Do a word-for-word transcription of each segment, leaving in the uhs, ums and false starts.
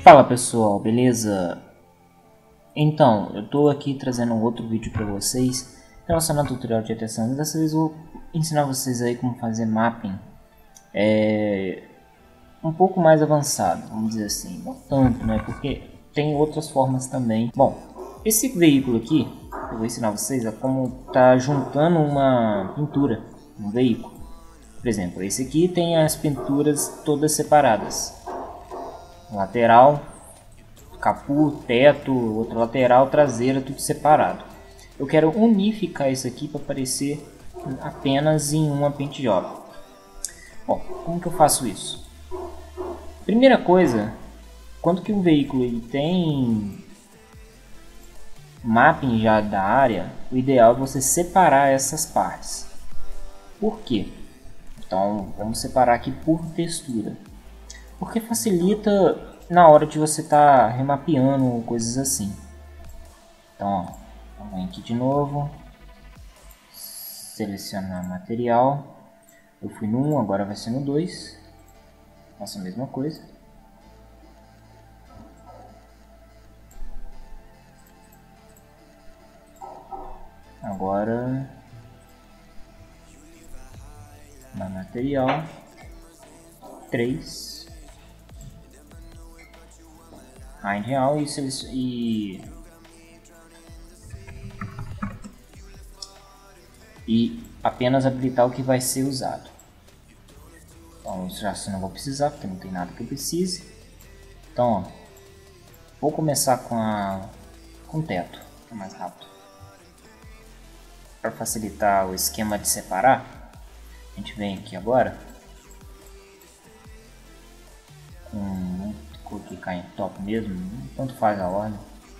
Fala pessoal, beleza? Então, eu tô aqui trazendo um outro vídeo para vocês relacionado ao tutorial de G T A San Andreas. Dessa vez eu vou ensinar vocês aí como fazer mapping é, um pouco mais avançado, vamos dizer assim, não tanto, né? Porque tem outras formas também. Bom, esse veículo aqui, eu vou ensinar vocês a como tá juntando uma pintura no veículo. Por exemplo, esse aqui tem as pinturas todas separadas. Lateral, capô, teto, outro lateral, traseira, tudo separado. Eu quero unificar isso aqui para aparecer apenas em uma paint job. Bom, como que eu faço isso? Primeira coisa, quando que um veículo ele tem mapping já da área, o ideal é você separar essas partes. Por quê? Então vamos separar aqui por textura. Porque facilita na hora de você estar tá remapeando coisas assim. Então, ó, vamos aqui de novo, selecionar material. Eu fui no um, agora vai ser no dois. Faço a mesma coisa. Agora na material três. Rain real e, e, e apenas habilitar o que vai ser usado. Então já assim não vou precisar, porque não tem nada que eu precise. Então ó, vou começar com a com o teto, que é mais rápido. Para facilitar o esquema de separar, a gente vem aqui agora com vou clicar em top mesmo, tanto faz a ordem.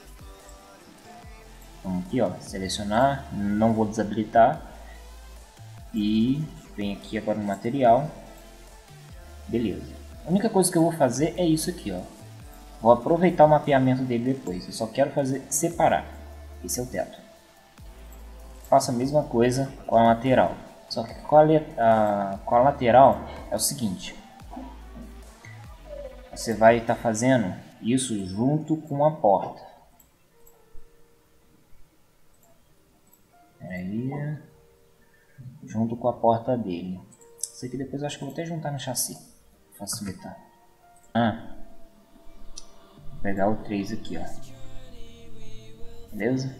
Vamos aqui, ó, selecionar, não vou desabilitar e vem aqui agora no material, beleza. A única coisa que eu vou fazer é isso aqui, ó. Vou aproveitar o mapeamento dele depois. Eu só quero fazer separar. Esse é o teto. Faço a mesma coisa com a lateral. Só que com a, a, com a lateral é o seguinte. Você vai estar tá fazendo isso junto com a porta. Aí, junto com a porta dele. Isso aqui depois eu acho que eu vou até juntar no chassi. Facilitar. Ah, vou pegar o três aqui, ó. Beleza?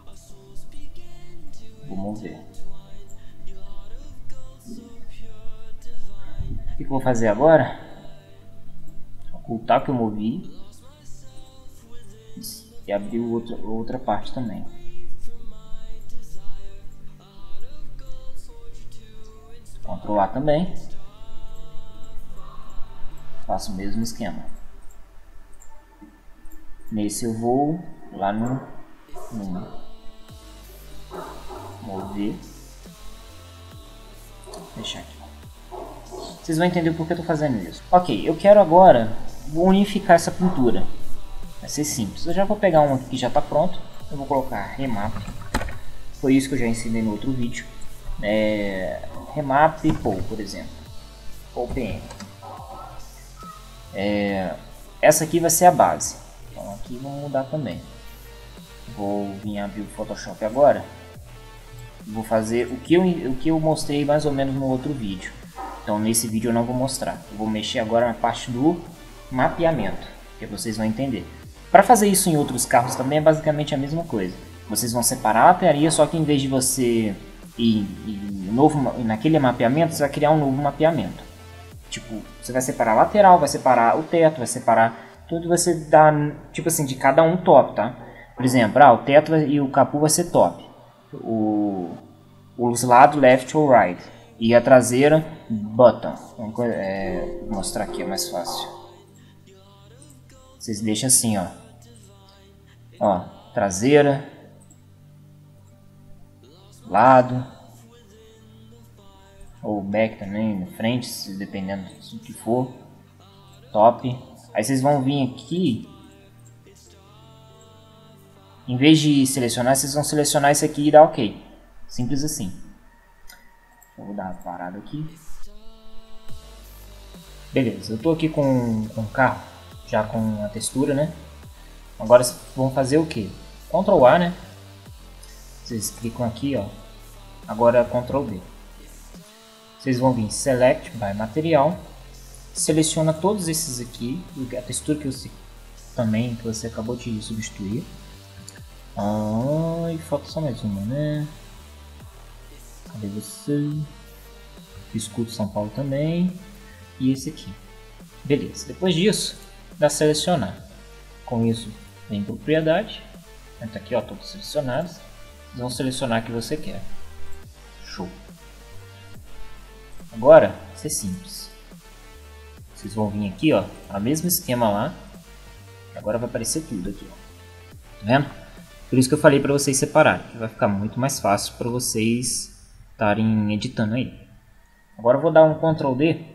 Vou mover. O que eu vou fazer agora? Ocultar que eu movi e abrir outra, outra parte também. Ctrl A também. Faço o mesmo esquema. Nesse eu vou lá no, no mover. Deixar aqui. Vocês vão entender por que eu estou fazendo isso. Ok, eu quero agora vou unificar essa pintura. Vai ser simples. Eu já vou pegar um aqui que já está pronto. Eu vou colocar remap. Foi isso que eu já ensinei no outro vídeo. É, remap Pool, por exemplo. Pool P M. É, essa aqui vai ser a base. Então aqui vamos mudar também. Vou vir abrir o Photoshop agora. Vou fazer o que eu, o que eu mostrei mais ou menos no outro vídeo. Então nesse vídeo eu não vou mostrar. Eu vou mexer agora na parte do mapeamento, que vocês vão entender. Para fazer isso em outros carros também é basicamente a mesma coisa. Vocês vão separar a lataria, só que em vez de você ir, ir novo, naquele mapeamento, você vai criar um novo mapeamento. Tipo, você vai separar a lateral, vai separar o teto, vai separar tudo, você dá tipo assim de cada um top, tá? Por exemplo, ah, o teto e o capô vai ser top. O, os lados left ou right. E a traseira bottom. Vamos é, mostrar aqui, é mais fácil. Vocês deixam assim, ó. Ó, traseira, lado, ou back também, na frente, dependendo do que for. Top. Aí vocês vão vir aqui. Em vez de selecionar, vocês vão selecionar esse aqui e dar OK. Simples assim. Eu vou dar uma parada aqui. Beleza, eu tô aqui com, com o carro já com a textura, né? Agora vão fazer o que? control A, né? Vocês clicam aqui, ó. Agora control B. Vocês vão vir Select by Material. Seleciona todos esses aqui, a textura que você também que você acabou de substituir. Ah, e falta só mais uma, né? Cadê você? Escudo São Paulo também. E esse aqui. Beleza. Depois disso, dá selecionar. Com isso, vem propriedade. Tá aqui, ó, todos selecionados. Vocês vão selecionar o que você quer. Show. Agora, vai ser simples. Vocês vão vir aqui, ó, a mesmo esquema lá. Agora vai aparecer tudo aqui, ó. Tá vendo? Por isso que eu falei para vocês separarem, que vai ficar muito mais fácil para vocês estarem editando aí. Agora eu vou dar um control D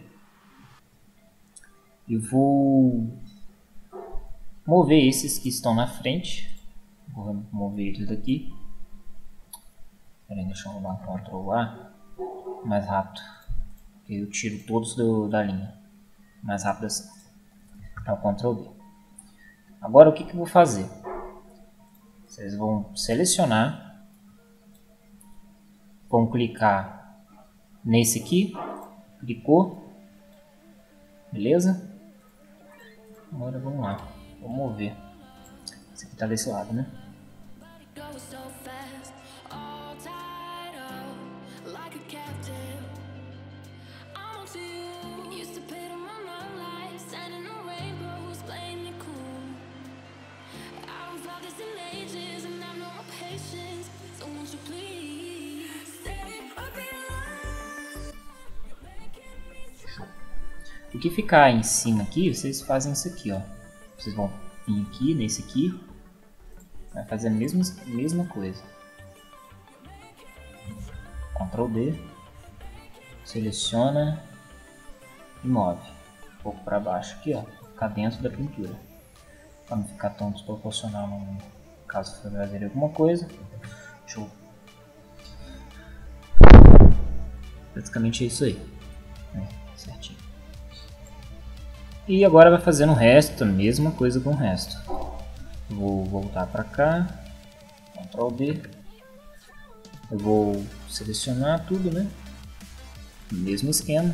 e vou mover esses que estão na frente. Vou mover eles daqui. Peraí, deixa eu dar um control A mais rápido. Eu tiro todos do, da linha mais rápido assim. É o control D. Agora o que, que eu vou fazer? Vocês vão selecionar, vão clicar nesse aqui, clicou, beleza? Agora vamos lá, vou mover. Esse aqui tá desse lado, né? O que ficar em cima aqui, vocês fazem isso aqui, ó. Vocês vão vir aqui, nesse aqui, vai fazer a mesma, mesma coisa. control D, seleciona e move um pouco para baixo aqui, ó, ficar dentro da pintura, para não ficar tão desproporcional no caso for fazer alguma coisa. Deixa eu... Praticamente é isso aí, é, certinho. E agora vai fazendo o resto, a mesma coisa com o resto. Vou voltar para cá, control D. Eu vou selecionar tudo, né? Mesmo esquema.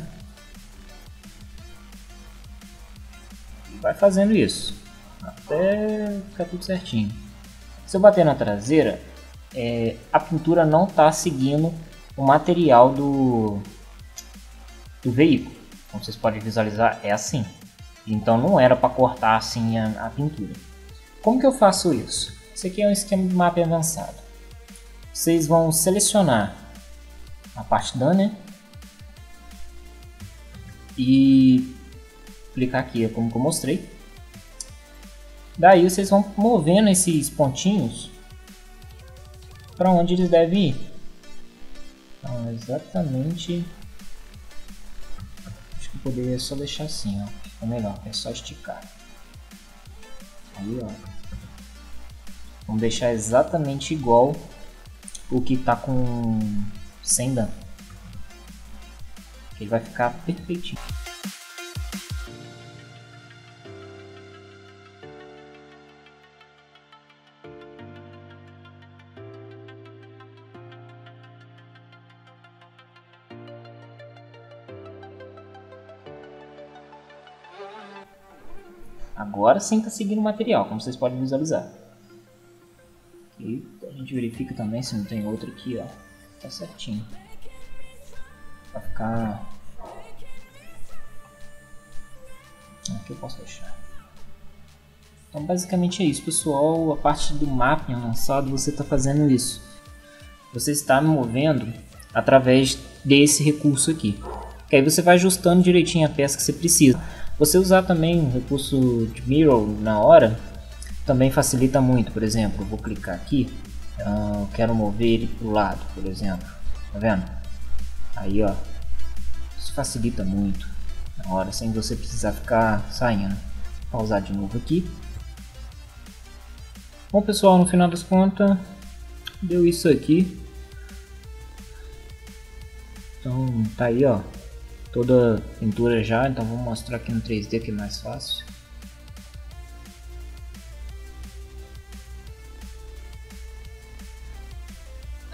E vai fazendo isso, até ficar tudo certinho. Se eu bater na traseira, é, a pintura não está seguindo o material do, do veículo. Como vocês podem visualizar, é assim. Então não era para cortar assim a, a pintura. Como que eu faço isso? Esse aqui é um esquema de mapa avançado. Vocês vão selecionar a parte da, né? E clicar aqui, como que eu mostrei. Daí vocês vão movendo esses pontinhos para onde eles devem ir. Então, exatamente. Acho que eu poderia só deixar assim, ó. Fica melhor, é só esticar. Aí, ó. Vamos deixar exatamente igual o que tá com sem dano. Ele vai ficar perfeitinho. Agora sim está seguindo o material, como vocês podem visualizar. E a gente verifica também se não tem outro aqui, ó. Tá certinho. Vai ficar... Aqui eu posso deixar. Então basicamente é isso, pessoal. A parte do mapping avançado, você está fazendo isso. Você está movendo através desse recurso aqui. Que aí você vai ajustando direitinho a peça que você precisa. Você usar também o recurso de Mirror na hora também facilita muito. Por exemplo, eu vou clicar aqui, eu quero mover ele para o lado, por exemplo, tá vendo? Aí, ó, isso facilita muito na hora, sem você precisar ficar saindo. Vou pausar de novo aqui. Bom, pessoal, no final das contas deu isso aqui. Então tá aí, ó, toda a pintura já. Então vou mostrar aqui no três D que é mais fácil.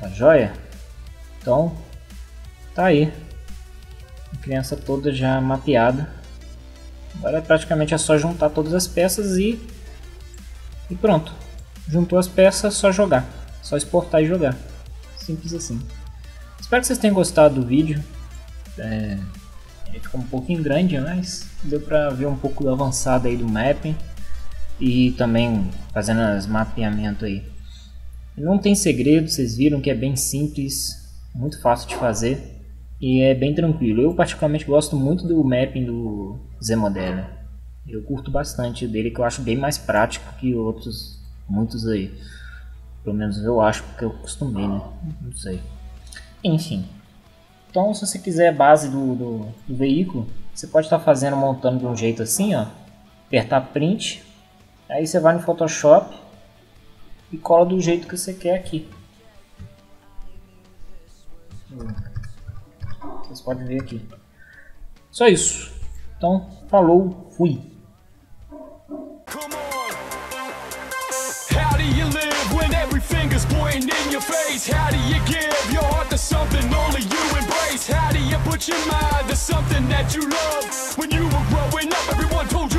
Tá joia? Então, tá aí. A criança toda já mapeada. Agora praticamente é só juntar todas as peças e... E pronto. Juntou as peças, é só jogar. Só exportar e jogar. Simples assim. Espero que vocês tenham gostado do vídeo. É... Ele ficou um pouquinho grande, mas deu pra ver um pouco do avançado aí do mapping. E também fazendo as mapeamento aí. Não tem segredo, vocês viram que é bem simples, muito fácil de fazer e é bem tranquilo. Eu particularmente gosto muito do mapping do ZModeler. Eu curto bastante dele, que eu acho bem mais prático que outros, muitos aí. Pelo menos eu acho, porque eu acostumei, né? Não sei. Enfim. Então, se você quiser a base do, do, do veículo, você pode estar fazendo, montando de um jeito assim, ó. Apertar print. Aí você vai no Photoshop e cola do jeito que você quer aqui. Vocês podem ver aqui. Só isso. Então, falou, fui. How do you live when every finger's pointing in your face? How do you give your heart to something only you embrace? How do you put your mind to something that you love? When you were growing up, everyone told you